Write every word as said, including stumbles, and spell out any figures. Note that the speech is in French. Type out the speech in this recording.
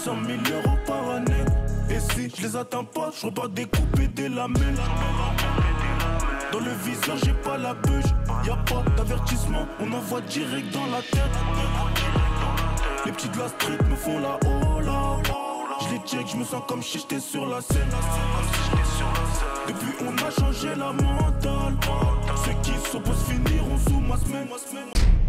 cent mille euros par année. Et si je les atteins pas, je repars découper des lamelles. Dans le viseur j'ai pas la bûche, y'a pas d'avertissement, on envoie direct dans la tête. Les petits de la street me font la hola. Je les check, je me sens comme si j'étais sur la scène. Depuis on a changé la mentale. Ceux qui s'opposent finiront sous ma semaine.